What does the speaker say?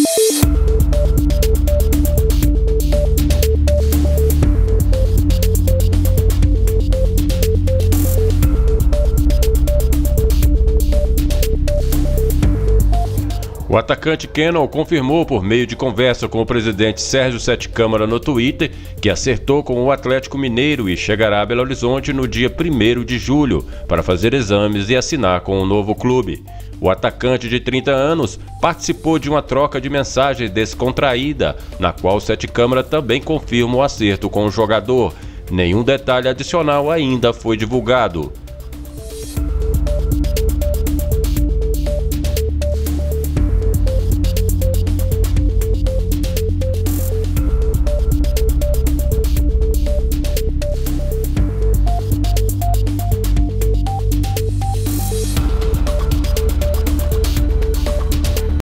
O atacante Kennel confirmou por meio de conversa com o presidente Sérgio Sete Câmara no Twitter que acertou com o Atlético Mineiro e chegará a Belo Horizonte no dia 1º de julho para fazer exames e assinar com o novo clube. O atacante de 30 anos participou de uma troca de mensagens descontraída, na qual Sete Câmara também confirma o acerto com o jogador. Nenhum detalhe adicional ainda foi divulgado.